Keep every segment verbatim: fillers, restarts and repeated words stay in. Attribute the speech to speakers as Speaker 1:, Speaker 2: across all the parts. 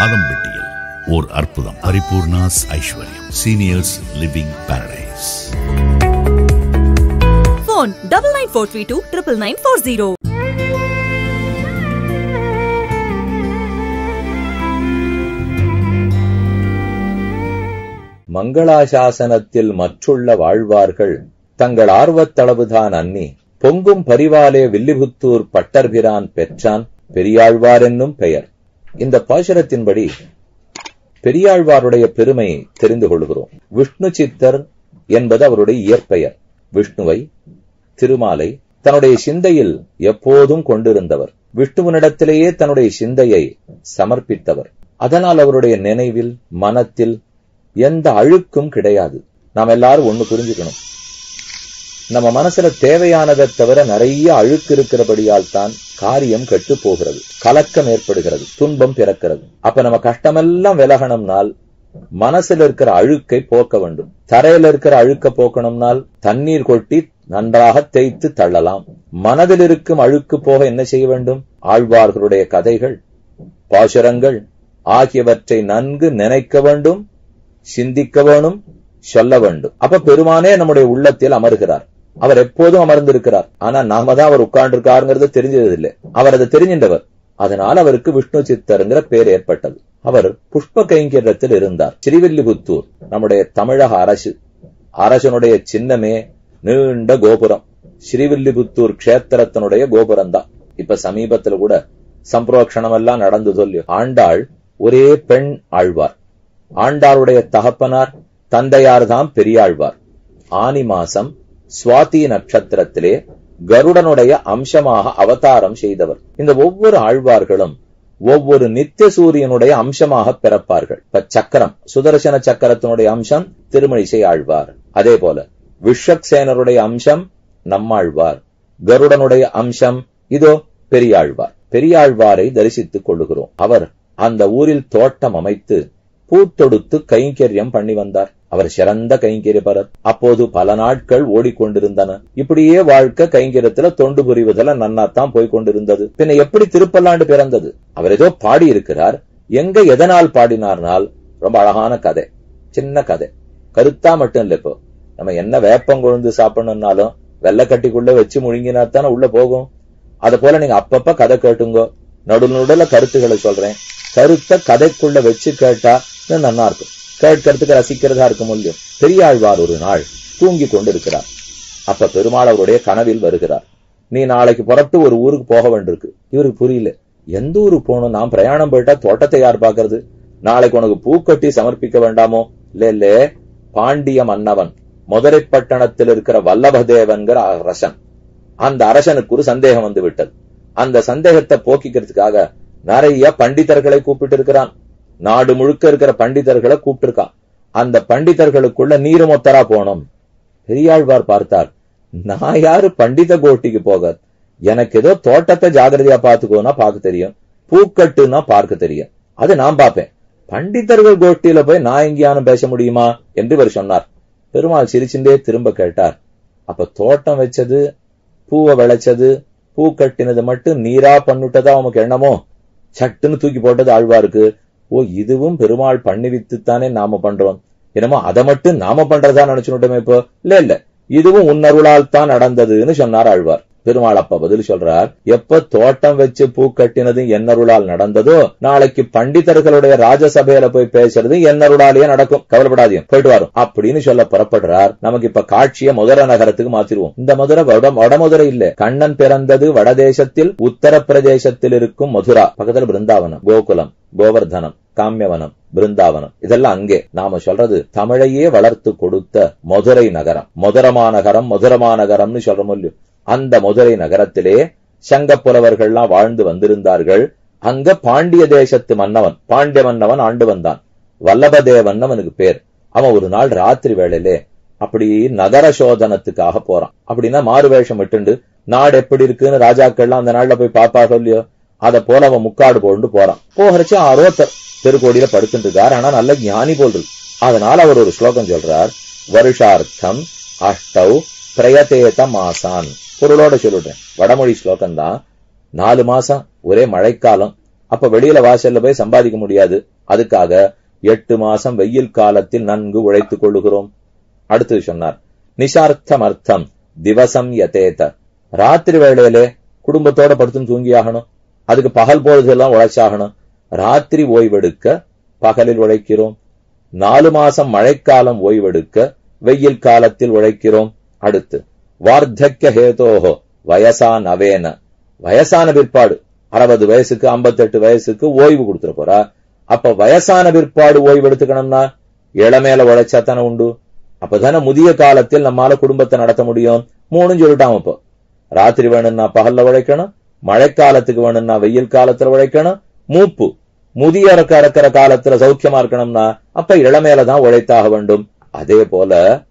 Speaker 1: ஆதம்பட்டியில் ஓர் அற்புதம். Paripoorna's Aishwaryam seniors living paradise.
Speaker 2: Phone double nine four three two triple nine four zero.
Speaker 3: மங்களாசாசனத்தில் மற்றுள்ள வாழ்வார்கள் தங்கள் ஆர்வத்தளவுதான் அன்னி பொங்கும் பரிவாலே வில்லிபுத்தூர் பட்டர்பிரான் பெற்றான் பெரியாழ்வார் என்னும் பெயர். இந்த பாசுரத்தின்படி பெரியாழ்வாருடைய பெருமை தெரிந்து கொள்கிறோம். விஷ்ணு சித்தர் என்பது அவருடைய இயற்பெயர். விஷ்ணுவை, திருமாலை தன்னுடைய சிந்தையில் எப்போதும் கொண்டிருந்தவர். விஷ்ணுவனிடத்திலேயே தன்னுடைய சிந்தையை சமர்ப்பித்தவர். அதனால் அவருடைய நினைவில், மனத்தில் எந்த அழுக்கும் கிடையாது. நாம் எல்லாரும் ஒண்ணு புரிஞ்சுக்கணும். நம்ம மனசுல தேவையானதை தவிர நிறைய அழுக்கு இருக்கிறபடியால் தான் காரியம் கெட்டு போகிறது, கலக்கம் ஏற்படுகிறது, துன்பம் பிறக்கிறது. அப்ப நம்ம கஷ்டமெல்லாம் விலகணும்னால் மனசுல இருக்கிற அழுக்கை போக்க வேண்டும். தரையில இருக்கிற அழுக்க போக்கணும்னால் தண்ணீர் கொட்டி நன்றாக தேய்த்து தள்ளலாம். மனதில் இருக்கும் அழுக்கு போக என்ன செய்ய வேண்டும்? ஆழ்வார்களுடைய கதைகள், பாசுரங்கள் ஆகியவற்றை நன்கு நினைக்க வேண்டும், சிந்திக்க வேணும், சொல்ல வேண்டும். அப்ப பெருமானே நம்முடைய உள்ளத்தில் அமர்கிறார். அவர் எப்போதும் அமர்ந்திருக்கிறார். ஆனா நாம தான் அவர் உட்கார்ந்து இருக்காருங்கிறது தெரிஞ்சதில்லை. அவர் அதை தெரிஞ்சின்றவர். அதனால் அவருக்கு விஷ்ணு சித்தருங்கிற பேர் ஏற்பட்டது. அவர் புஷ்ப கைங்கரியத்தில் இருந்தார். ஸ்ரீவில்லிபுத்தூர் நம்முடைய தமிழக அரசு அரசனுடைய சின்னமே நீண்ட கோபுரம். ஸ்ரீவில்லிபுத்தூர் கஷேத்திரத்தினுடைய கோபுரம் தான். இப்ப சமீபத்துல கூட சம்பிரோக்ஷணம் எல்லாம் நடந்து சொல்லி ஆண்டாள் ஒரே பெண் ஆழ்வார். ஆண்டாளுடைய தகப்பனார் தந்தையார் தான் பெரியாழ்வார். ஆனி மாசம் சுவாதி நட்சத்திரத்திலே கருடனுடைய அம்சமாக அவதாரம் செய்தவர். இந்த ஒவ்வொரு ஆழ்வார்களும் ஒவ்வொரு நித்திய சூரியனுடைய அம்சமாக பிறப்பார்கள். இப்ப சக்கரம், சுதர்சன சக்கரத்தினுடைய அம்சம் திருமழிசை ஆழ்வார். அதே போல விஸ்வக்சேனருடைய அம்சம் நம்மாழ்வார். கருடனுடைய அம்சம் இதோ பெரியாழ்வார். பெரியாழ்வாரை தரிசித்துக் கொள்ளுகிறோம். அவர் அந்த ஊரில் தோட்டம் அமைத்து பூத்தொடுத்து கைங்கரியம் பண்ணி வந்தார். அவர் சிறந்த கைங்கரியப்பரர். அப்போது பல நாட்கள் ஓடிக்கொண்டிருந்தன. இப்படியே வாழ்க்கை கைங்கரியத்துல தொண்டு புரிவதில் நன்னாத்தான் போய்கொண்டிருந்தது. பின்ன எப்படி திருப்பல்லாண்டு பிறந்தது? அவர் ஏதோ பாடி இருக்கிறார். எங்க எதனால் பாடினார்னால் ரொம்ப அழகான கதை, சின்ன கதை, கருத்தா மட்டும் இல்ல. இப்போ நம்ம என்ன வேப்பங்கொழுந்து சாப்பிடணும்னாலும் வெள்ளக்கட்டிக்குள்ள வச்சு முழுங்கினாத்தானே உள்ள போகும். அத போல நீங்க அப்பப்ப கதை கேட்டுங்கோ. நடு நடுல கருத்துக்களை சொல்றேன். கருத்தை கதைக்குள்ள வச்சு கேட்டா நன்னா இருக்கும். கேட்கறதுக்கு ரசிக்கிறதா இருக்கும் இல்லையோ. பெரியாழ்வார் ஒரு நாள் தூங்கி கொண்டு இருக்கிறார். அப்ப பெருமாள் அவருடைய கனவில் வருகிறார். நீ நாளைக்கு புறப்பட்டு ஒரு ஊருக்கு போக வேண்டியிருக்கு. இவருக்கு புரியல. எந்த ஊருக்கு போகணும்? நான் பிரயாணம் போயிட்டா தோட்டத்தை யார் பாக்குறது? நாளைக்கு உனக்கு பூக்கட்டி சமர்ப்பிக்க வேண்டாமோ? இல்ல இல்ல, பாண்டிய மன்னவன் மதுரை பட்டணத்தில் இருக்கிற வல்லபதேவன்கிற அரசன், அந்த அரசனுக்கு ஒரு சந்தேகம் வந்து விட்டது. அந்த சந்தேகத்தை போக்கிக்கிறதுக்காக நிறைய பண்டிதர்களை கூப்பிட்டு இருக்கிறான். நாடு முழுக்க இருக்கிற பண்டிதர்களை கூப்பிட்டு இருக்கான். அந்த பண்டிதர்களுக்குள்ள நீருமொத்தரா போனோம். பெரியாழ்வார் பார்த்தார், நான் யாரு பண்டித கோட்டிக்கு போக? எனக்கு ஏதோ தோட்டத்தை ஜாகிரதையா பாத்துக்கோனா பார்க்க தெரியும், பூக்கட்டுன்னா பார்க்க தெரியும், அது நான் பாப்பேன். பண்டிதர்கள் கோஷ்டியில போய் நான் எங்கேயானு பேச முடியுமா என்று இவர் சொன்னார். பெருமாள் சிரிச்சுட்டே திரும்ப கேட்டார், அப்ப தோட்டம் வச்சது, பூவை விளைச்சது, பூ கட்டினது மட்டும் நீரா பண்ணுட்டதா உமக்கு எண்ணமோ? சட்டுன்னு தூக்கி போட்டது ஆழ்வாருக்கு. ஓ, இதுவும் பெருமாள் பண்ணி வித்துத்தானே நாம பண்றோம், என்னமோ அதை மட்டும் நாம பண்றதா நினைச்சுட்டோமே. இப்போ இல்ல இல்ல, இதுவும் உன்னருளால் தான் நடந்ததுன்னு சொன்னார் ஆழ்வார். பெருமாள் அப்ப பதில் சொல்றார், எப்ப தோட்டம் வச்சு பூ கட்டினது என்னருளால் நடந்ததோ, நாளைக்கு பண்டிதர்களுடைய ராஜசபையில போய் பேசுறது என்னருளாலேயே நடக்கும், கவலைப்படாதீங்க, போயிட்டு வரும் அப்படின்னு சொல்ல புறப்படுறார். நமக்கு இப்ப காட்சிய மதுரை நகரத்துக்கு மாத்திருவோம். இந்த மதுரை வடமதுரை இல்ல, கண்ணன் பிறந்தது வடதேசத்தில் உத்தரப்பிரதேசத்தில் இருக்கும் மதுரா. பக்கத்துல பிருந்தாவனம், கோகுலம், கோவர்தனம், காமியவனம், பிருந்தாவனம், இதெல்லாம் அங்கே. நாம சொல்றது தமிழையே வளர்த்து கொடுத்த மதுரை நகரம். மதுரமா நகரம், மதுரமா நகரம்னு சொல்றோம் இல்லையோ. அந்த மதுரை நகரத்திலே சங்க புலவர்கள்லாம் வாழ்ந்து வந்திருந்தார்கள். அங்க பாண்டிய தேசத்து மன்னவன், பாண்டிய மன்னவன் ஆண்டு வந்தான். வல்லபதேவன் அவனுக்கு பேர். அவன் ஒரு நாள் ராத்திரி வேளையிலே அப்படி நகர சோதனத்துக்காக போறான். அப்படின்னா மாறு வேஷம் விட்டுண்டு நாடு எப்படி இருக்குன்னு ராஜாக்கள்லாம் அந்த நாள்ல போய் பாப்பார்கள் இல்லையோ, அத போல அவன் முக்காடு போட்டு போறான். போகிறச்சு ஆரோத்தர் தெருக்கோடியில படுத்துட்டு இருக்கார். ஆனா நல்ல ஞானி போல் இருக்கு. அதனால அவர் ஒரு ஸ்லோகம் சொல்றார், வருஷார்த்தம் அஷ்டவ் பிரயதேத மாசான். பொருளோட சொல்லிடுறேன், வடமொழி ஸ்லோகம் தான். நாலு மாசம் ஒரே மழைக்காலம், அப்ப வெளியில வாசல்ல போய் சம்பாதிக்க முடியாது. அதுக்காக எட்டு மாசம் வெயில் காலத்தில் நன்கு உழைத்துக் கொள்ளுகிறோம். அடுத்து சொன்னார், நிஷார்த்தம் அர்த்தம் திவசம் யதேத. ராத்திரி வேளையிலே குடும்பத்தோட படுத்துன்னு தூங்கியாகணும். அதுக்கு பகல் பொழுதெல்லாம் உழைச்சாகணும். ராத்திரி ஓய்வெடுக்க பகலில் உழைக்கிறோம். நாலு மாசம் மழைக்காலம் ஓய்வெடுக்க வெயில் காலத்தில் உழைக்கிறோம். அடுத்து வார்த்தக்ய ஹேதோஹோ வயசா நவேன. வயசான பிற்பாடு அறுபது வயசுக்கு ஐம்பத்தெட்டு வயசுக்கு ஓய்வு கொடுத்துட போறா. அப்ப வயசான பிற்பாடு ஓய்வு எடுத்துக்கணும்னா இளமேல உழைச்சா தானே உண்டு. அப்பதானே முதிய காலத்தில் நம்மால குடும்பத்தை நடத்த முடியும். மூணும் சொல்லிட்டான். இப்போ ராத்திரி வேணும்னா பகல்ல உழைக்கணும், மழைக்காலத்துக்கு வேணும்னா வெயில் காலத்துல உழைக்கணும், மூப்பு முதிய இருக்கிற காலத்துல சௌக்கியமா இருக்கணும்னா அப்ப இளமேலதான் உழைத்தாக வேண்டும். அதே போல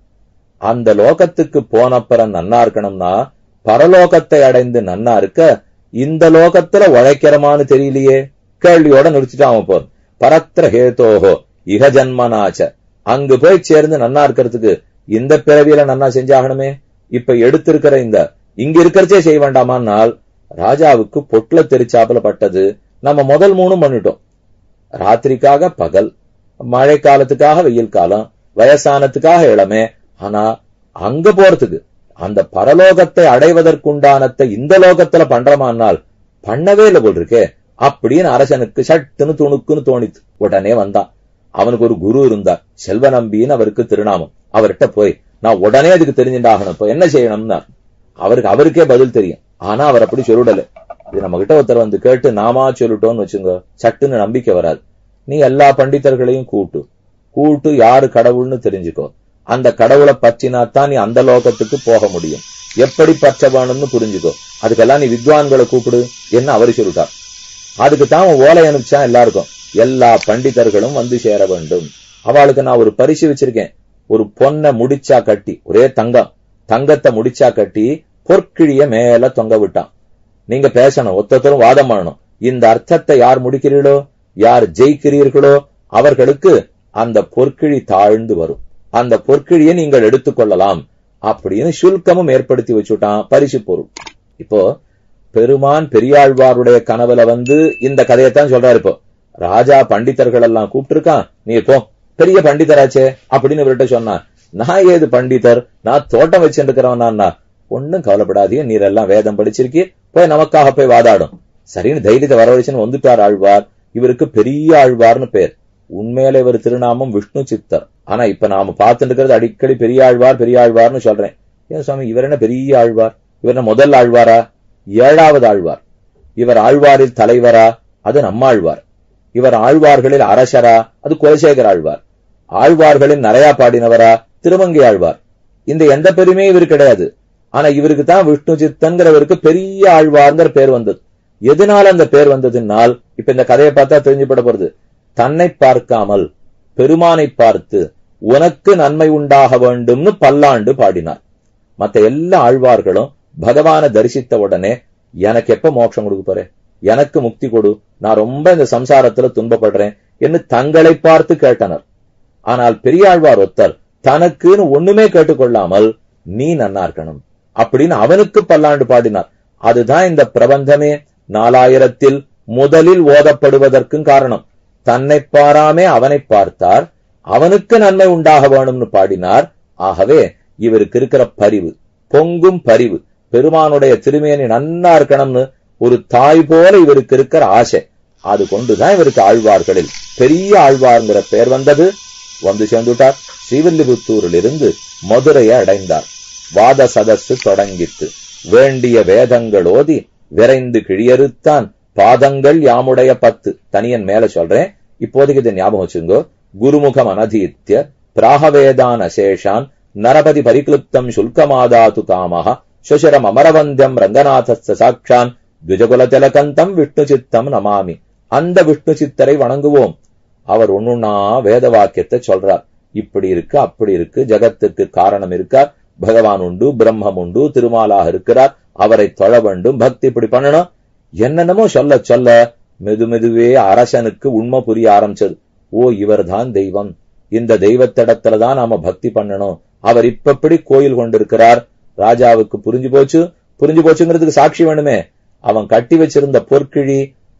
Speaker 3: அந்த லோகத்துக்கு போனப்புறம் நன்னா இருக்கணும்னா பரலோகத்தை அடைந்து நன்னா இருக்க இந்த லோகத்துல உழைக்கிறமான்னு தெரியலையே. கேள்வியோட நிறுத்திட்டான். போர் பரத்திர ஹேதோஹோ இக ஜன்மனாச்ச. அங்கு போய் சேர்ந்து நன்னா இருக்கிறதுக்கு இந்த பிறவியில நன்னா செஞ்சாகணுமே. இப்ப எடுத்திருக்கிற இந்த இங்க இருக்கிறச்சே செய்ய வேண்டாமான்னால் ராஜாவுக்கு பொட்ல தெரிச்சாப்புல பட்டது. நம்ம முதல் மூணும் பண்ணிட்டோம். ராத்திரிக்காக பகல், மழை காலத்துக்காக வெயில் காலம், வயசானத்துக்காக இளமே. ஆனா அங்க போறதுக்கு அந்த பரலோகத்தை அடைவதற்குண்டானத்தை இந்த லோகத்துல பண்றமானால் பண்ணவே இல்லை போல் இருக்கே அப்படின்னு அரசனுக்கு சட்டுன்னு துணுக்குன்னு தோணித்து. உடனே வந்தான். அவனுக்கு ஒரு குரு இருந்தார், செல்வ நம்பின்னு அவருக்கு திருநாமம். அவர்கிட்ட போய் நான் உடனே அதுக்கு தெரிஞ்சுட்டாகணும், இப்ப என்ன செய்யணும்னா அவருக்கு அவருக்கே பதில் தெரியும். ஆனா அவர் அப்படி சொல்லிடல. இது நம்ம கிட்ட ஒருத்தர் வந்து கேட்டு நாமா சொல்லிட்டோம்னு வச்சுங்க, சட்டுன்னு நம்பிக்கை வராது. நீ எல்லா பண்டிதர்களையும் கூட்டு கூட்டு யாரு கடவுள்னு தெரிஞ்சுக்கோ. அந்த கடவுளை பற்றினாத்தான் நீ அந்த லோகத்துக்கு போக முடியும். எப்படி பற்ற வேணும்னு புரிஞ்சுக்கோ. அதுக்கெல்லாம் நீ வித்வான்களை கூப்பிடு என்ன அவரு சொல்லிட்டார். அதுக்கு தான் ஓலை அனுப்பிச்சா எல்லாருக்கும் எல்லா பண்டிதர்களும் வந்து சேர வேண்டும். அவளுக்கு நான் ஒரு பரிசு வச்சிருக்கேன். ஒரு பொண்ணை முடிச்சா கட்டி, ஒரே தங்கம் தங்கத்தை முடிச்சா கட்டி பொற்கிழிய மேல தொங்க விட்டான். நீங்க பேசணும், ஒத்தத்தரும் வாதம் பண்ணணும். இந்த அர்த்தத்தை யார் முடிக்கிறீர்களோ, யார் ஜெயிக்கிறீர்களோ அவர்களுக்கு அந்த பொற்கிழி தாழ்ந்து வரும். அந்த பொற்கிழியை நீங்கள் எடுத்துக்கொள்ளலாம் அப்படின்னு சுல்கமும் ஏற்படுத்தி வச்சுட்டான். பரிசு பொருள். இப்போ பெருமான் பெரியாழ்வாருடைய கனவுல வந்து இந்த கதையத்தான் சொல்றாரு. இப்போ ராஜா பண்டிதர்கள் எல்லாம் கூப்பிட்டு இருக்கான், நீ போ பெரிய பண்டிதராச்சே அப்படின்னு இவர்கிட்ட சொன்னான். நான் ஏது பண்டிதர், நான் தோட்டம் வச்சுருக்கிறவனா. ஒன்னும் கவலைப்படாதீங்க, நீரெல்லாம் வேதம் படிச்சிருக்கி, போய் நமக்காக போய் வாதாடும். சரின்னு தைரியத்தை வரவழைச்சுன்னு வந்துட்டார் ஆழ்வார். இவருக்கு பெரிய ஆழ்வார்னு பேர். உண்மையில இவர் திருநாமம் விஷ்ணு சித்தர். ஆனா இப்ப நாம பார்த்துட்டு இருக்கிறது அடிக்கடி பெரியாழ்வார் பெரியாழ்வார்னு சொல்றேன். ஏன் சுவாமி இவர் என்ன பெரிய ஆழ்வார், இவர் என்ன முதல் ஆழ்வாரா, ஏழாவது ஆழ்வார். இவர் ஆழ்வாரில் தலைவரா, அது நம்மாழ்வார். இவர் ஆழ்வார்களில் அரசரா, அது குலசேகர ஆழ்வார். ஆழ்வார்களில் நிறையா பாடினவரா, திருமங்கை ஆழ்வார். இந்த எந்த பெருமையும் இவர் கிடையாது. ஆனா இவருக்கு தான் விஷ்ணு சித்தன்கிறவருக்கு பெரிய ஆழ்வார்ங்கிற பேர் வந்தது. எதனால அந்த பேர் வந்ததுனால் இப்ப இந்த கதையை பார்த்தா தெரிஞ்சுப்பட போறது. தன்னை பார்க்காமல் பெருமானை பார்த்து உனக்கு நன்மை உண்டாக வேண்டும்னு பல்லாண்டு பாடினார். மத்த எல்லா ஆழ்வார்களும் பகவானை தரிசித்த உடனே எனக்கு எப்ப மோட்சம் கொடுக்க போறேன், எனக்கு முக்தி கொடு, நான் ரொம்ப இந்த சம்சாரத்துல துன்பப்படுறேன் என்று தங்களை பார்த்து கேட்டனர். ஆனால் பெரியாழ்வார் ஒத்தர் தனக்குன்னு ஒண்ணுமே கேட்டுக்கொள்ளாமல் நீ நன்னா இருக்கணும் அப்படின்னு அவனுக்கு பல்லாண்டு பாடினார். அதுதான் இந்த பிரபந்தமே நாலாயிரத்தில் முதலில் ஓதப்படுவதற்கும் காரணம். தன்னை பாராமே அவனை பார்த்தார், அவனுக்கு நன்மை உண்டாக வேணும்னு பாடினார். ஆகவே இவருக்கு இருக்கிற பரிவு, பொங்கும் பரிவு, பெருமானுடைய திருமேனி நன்னா இருக்கணும்னு ஒரு தாய் போல இவருக்கு இருக்கிற ஆசை, அது கொண்டுதான் இவருக்கு ஆழ்வார்களில் பெரிய ஆழ்வார்ங்கிற பெயர் வந்தது. வந்து சேர்ந்துட்டார். ஸ்ரீவில்லிபுத்தூரில் இருந்து மதுரையை அடைந்தார். வாத சதஸ்து தொடங்கித்து வேண்டிய வேதங்கள் ஓதி விரைந்து கிழியறுத்தான் பாதங்கள் யாமுடைய பத்து. தனியன் மேல சொல்றேன், இப்போதைக்கு இதை ஞாபகம் வச்சுங்கோ. குருமுகம் அனதீத்ய பிராகவேதான் அசேஷான் நரபதி பரிக்லுப்தம் சுல்கமாதாது காமஹ சுஷரம் அமரவந்தியம் ரங்கநாதஸ்த சாட்சான் துஜகுல திலகந்தம் விஷ்ணு சித்தம் நமாமி. அந்த விஷ்ணு சித்தரை வணங்குவோம். அவர் ஒண்ணுன்னா வேத வாக்கியத்தை சொல்றார். இப்படி இருக்கு, அப்படி இருக்கு, ஜகத்துக்கு காரணம் இருக்கார், பகவான் உண்டு, பிரம்மம் உண்டு, திருமாலாக இருக்கிறார், அவரை தொழ வேண்டும், பக்தி இப்படி பண்ணணும், என்னென்னமோ சொல்ல சொல்ல மெது மெதுவே அரசனுக்கு உண்மை புரிய ஆரம்பிச்சது. ஓ இவர் தான் தெய்வம், இந்த தெய்வத்திடத்துலதான் நாம பக்தி பண்ணணும், அவர் இப்படி கோயில் கொண்டிருக்கிறார். ராஜாவுக்கு புரிஞ்சு போச்சு. புரிஞ்சு போச்சுங்கிறதுக்கு சாட்சி வேணுமே. அவன் கட்டி வச்சிருந்த பொற்கிழி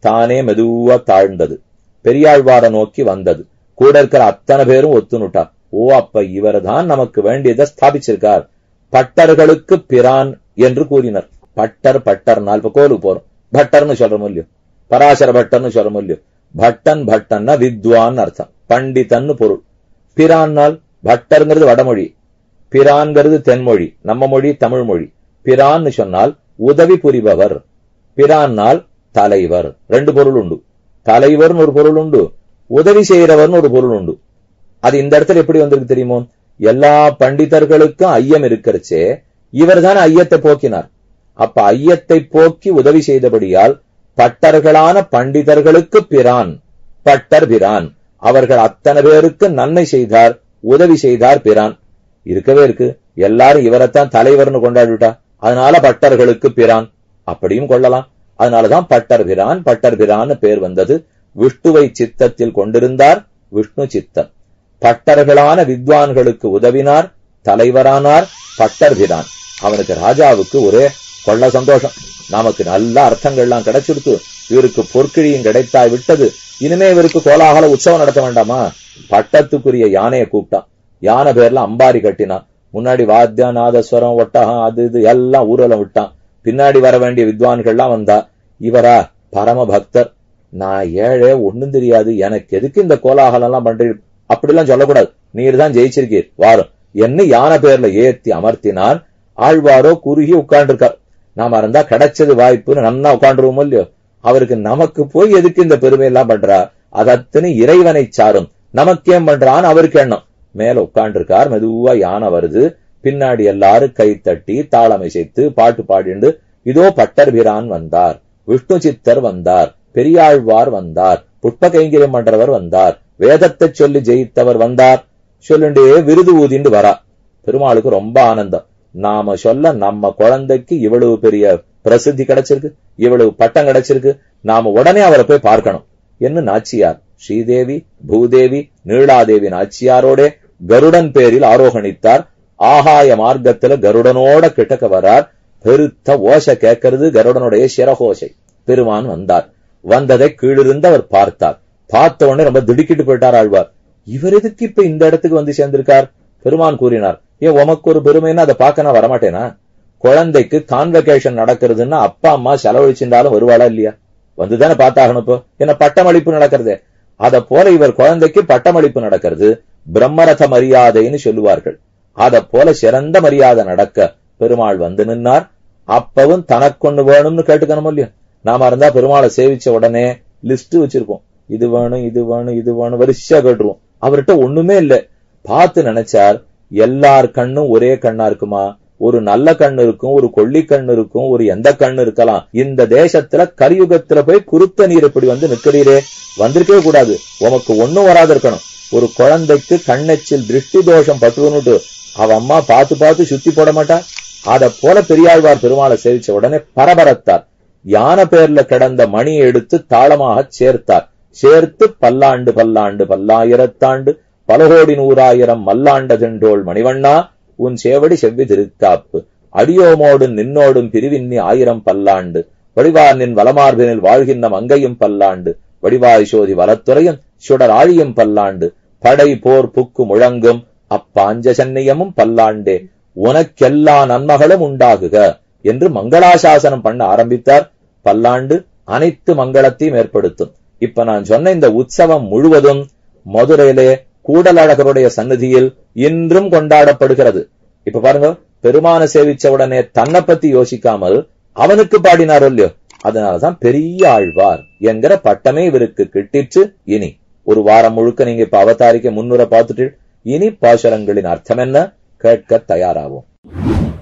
Speaker 3: தானே மெதுவா தாழ்ந்தது. பெரியாழ்வார நோக்கி வந்தது. கூட இருக்கிற அத்தனை பேரும் ஒத்துனுட்டார். ஓ, அப்ப இவர் தான் நமக்கு வேண்டியதை ஸ்தாபிச்சிருக்கார், பட்டர்களுக்கு பிரான் என்று கூறினர். பட்டர் பட்டர்னால் இப்ப கோலுக்கு போறோம், பட்டர்னு சொல்றோம் இல்லையோ, பராசர பட்டர்னு சொல்றோம் இல்லையோ. பட்டன் பட்டன்னா வித்வான் அர்த்தம், பண்டிதன்னு பொருள். பிரான்னால் பட்டர்ங்கிறது வடமொழி, பிரான்கிறது தென்மொழி, நம்ம மொழி தமிழ் மொழி. பிரான்னு சொன்னால் உதவி புரிபவர், பிரான்னால் தலைவர். ரெண்டு பொருள் உண்டு. தலைவர்னு ஒரு பொருள் உண்டு, உதவி செய்கிறவர்னு ஒரு பொருள் உண்டு. அது இந்த இடத்துல எப்படி வந்திருக்கு தெரியுமோ? எல்லா பண்டிதர்களுக்கும் ஐயம் இருக்கிறச்சே இவர் தான் ஐயத்தை போக்கினார். அப்ப ஐயத்தை போக்கி உதவி செய்தபடியால் பட்டர்களான பண்டிதர்களுக்கு பிரான், பட்டர் பிரான். அவர்கள் அத்தனை பேருக்கு நன்மை செய்தார், உதவி செய்தார் பிரான். இருக்கவே இருக்கு, எல்லாரும் இவரைத்தான் தலைவர்னு கொண்டாடிவிட்டா, அதனால பட்டர்களுக்கு பிரான் அப்படியும் கொள்ளலாம். அதனாலதான் பட்டர் பிரான் பட்டர் பிரான்னு பேர் வந்தது. விஷ்ணுவை சித்தத்தில் கொண்டிருந்தார், விஷ்ணு சித்தம். பட்டர்களான வித்வான்களுக்கு உதவினார், தலைவரானார், பட்டர் பிரான். அவனுக்கு ராஜாவுக்கு ஒரே கொள்ள சந்தோஷம். நமக்கு நல்ல அர்த்தங்கள்லாம் கிடைச்சிருக்கு, இவருக்கு பொற்கிழியும் கிடைத்தாய் விட்டது, இனிமே இவருக்கு கோலாகல உற்சவம் நடத்த வேண்டாமா? பட்டத்துக்குரிய யானையை கூப்பிட்டான். யானை பேர்ல அம்பாரி கட்டினான். முன்னாடி வாத்தியா நாதஸ்வரம் ஒட்டகம் அது இது எல்லாம் ஊரெல்லாம் விட்டான். பின்னாடி வர வேண்டிய வித்வான்கள்லாம் வந்தா. இவரா பரம பக்தர், நான் ஏழை ஒண்ணும் தெரியாது, எனக்கு எதுக்கு இந்த கோலாகலம் எல்லாம் பண்றீங்க அப்படிலாம் சொல்லக்கூடாது, நீர் தான் ஜெயிச்சிருக்கீர் வாரும் என்ன யானை பேர்ல ஏத்தி அமர்த்தினார். ஆழ்வாரோ குறுகி உட்கார்ந்துருக்கார். நாம இருந்தா கிடைச்சது வாய்ப்புன்னு நன்னா உட்காந்துருவோம் இல்லையோ. அவருக்கு நமக்கு போய் எதுக்கு இந்த பெருமை எல்லாம் பண்றா, அதத்தனை இறைவனை சாரும், நமக்கேம் பண்றான்னு அவருக்கு எண்ணம். மேல உட்காண்டிருக்கார். மெதுவா யானை வருது. பின்னாடி எல்லாரும் கை தட்டி தாளமை செய்து பாட்டு பாடிண்டு இதோ பட்டர் பிரான் வந்தார், விஷ்ணு சித்தர் வந்தார், பெரியாழ்வார் வந்தார், புஷ்ப கைங்கரியம் பண்றவர் வந்தார், வேதத்தை சொல்லி ஜெயித்தவர் வந்தார் சொல்லுண்டே விருது ஊதிண்டு வரா. பெருமாளுக்கு ரொம்ப ஆனந்தம். நாம சொல்ல நம்ம குழந்தைக்கு இவ்வளவு பெரிய பிரசித்தி கிடைச்சிருக்கு, இவ்வளவு பட்டம் கிடைச்சிருக்கு, நாம உடனே அவரை போய் பார்க்கணும் என்று நாச்சியார் ஸ்ரீதேவி பூதேவி நீளாதேவி நாச்சியாரோட கருடன் பேரில் ஆரோகணித்தார். ஆகாய மார்க்கத்துல கருடனோட கிட்டக்க வரார். பெருத்த ஓசை கேட்கறது கருடனுடைய சிரகோசை. பெருமான் வந்தார். வந்ததை கீழிருந்து அவர் பார்த்தார். பார்த்த உடனே ரொம்ப திடுக்கிட்டு போயிட்டார் ஆழ்வார். இவர் எதுக்கு இப்ப இந்த இடத்துக்கு வந்து சேர்ந்திருக்கார்? பெருமான் கூறினார், ஏன் உமக்கு ஒரு பெருமைன்னா அதை பார்க்க நான் வரமாட்டேனா? குழந்தைக்கு கான்வெகேஷன் நடக்கிறதுன்னா அப்பா அம்மா செலவழிச்சிருந்தாலும் வருவாளா இல்லையா? வந்துதானே பார்த்தாகணும். இப்போ என்ன பட்டமளிப்பு நடக்கிறதே, அத போல இவர் குழந்தைக்கு பட்டமளிப்பு நடக்கிறது. பிரம்மரத மரியாதைன்னு சொல்லுவார்கள். அத போல சிறந்த மரியாதை நடக்க பெருமாள் வந்து நின்னார். அப்பவும் தனக்கொண்டு வேணும்னு கேட்டுக்கணும் இல்லையா? நாம இருந்தா பெருமாளை சேவிச்ச உடனே லிஸ்ட் வச்சிருப்போம், இது வேணும் இது வேணும் இது வேணும் வரிசையா கேட்டுருவோம். அவர்கிட்ட ஒண்ணுமே இல்ல. பார்த்து நினைச்சார், எல்லார் கண்ணும் ஒரே கண்ணா இருக்குமா? ஒரு நல்ல கண்ணு இருக்கும், ஒரு கொள்ளி கண்ணு இருக்கும், ஒரு எந்த கண்ணு இருக்கலாம். இந்த தேசத்துல கலியுகத்துல போய் குருத்த நீர் இப்படி வந்து நிக்கிறீரே, வந்திருக்கவே கூடாது. உமக்கு ஒண்ணும் வராது இருக்கணும். ஒரு குழந்தைக்கு கண்ணெச்சில் திருஷ்டி தோஷம் பட்டுனுட்டு அவ அம்மா பார்த்து பார்த்து சுத்தி போட மாட்டா? அத போல பெரியாழ்வார் பெருமாளை சேவிச்ச உடனே பரபரத்தார். யானை பேர்ல கிடந்த மணியை எடுத்து தாளமாக சேர்த்தார். சேர்த்து பல்லாண்டு பல்லாண்டு பல்லாயிரத்தாண்டு பல கோடி நூறாயிரம் மல்லாண்ட தின்றோள் மணிவண்ணா உன் சேவடி செவ்வி திருக்காப்பு அடியோமோடும் நின்னோடும் பிரிவின்னி ஆயிரம் பல்லாண்டு வடிவார் நின் வலமார்பினில் வாழ்கின்ற மங்கையும் பல்லாண்டு வடிவாய் சோதி வலத்துறையும் சுடர் ஆழியும் பல்லாண்டு படை போர் புக்கு முழங்கும் அப்பாஞ்ச சன்னியமும் பல்லாண்டே உனக்கெல்லா நன்மகளும் உண்டாகுக என்று மங்களாசாசனம் பண்ண ஆரம்பித்தார். பல்லாண்டு அனைத்து மங்களத்தையும் ஏற்படுத்தும். இப்ப நான் சொன்ன இந்த உற்சவம் முழுவதும் மதுரையிலே கூடலழகருடைய சந்நிதியில் இன்றும் கொண்டாடப்படுகிறது. இப்ப பாருங்க, பெருமான சேவிச்ச உடனே தன்னை பத்தி யோசிக்காமல் அவனுக்கு பாடினாரோ இல்லையோ, அதனாலதான் பெரிய ஆழ்வார் என்கிற பட்டமே இவருக்கு கிட்டிற்று. இனி ஒரு வாரம் முழுக்க நீங்க இப்ப அவதாரிக்க முன்னுரை பார்த்துட்டு இனி பாசுரங்களின் அர்த்தம் என்ன கேட்க தயாராகும்.